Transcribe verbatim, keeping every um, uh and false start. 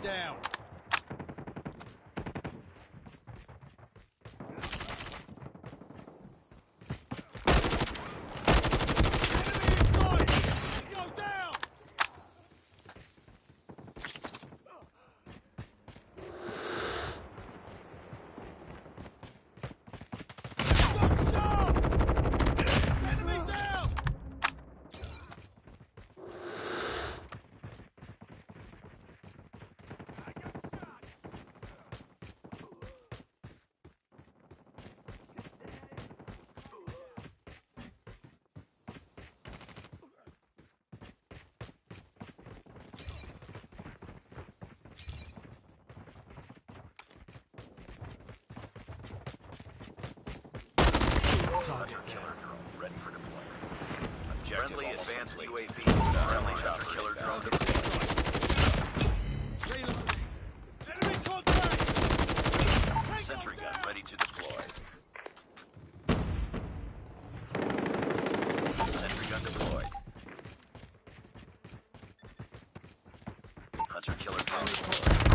down. Hunter killer drone ready for deployment. Objective friendly advanced U A V. Friendly hunter killer drone deployed. Enemy contact! Sentry gun ready to deploy. Sentry gun deployed. Hunter killer drone deployed.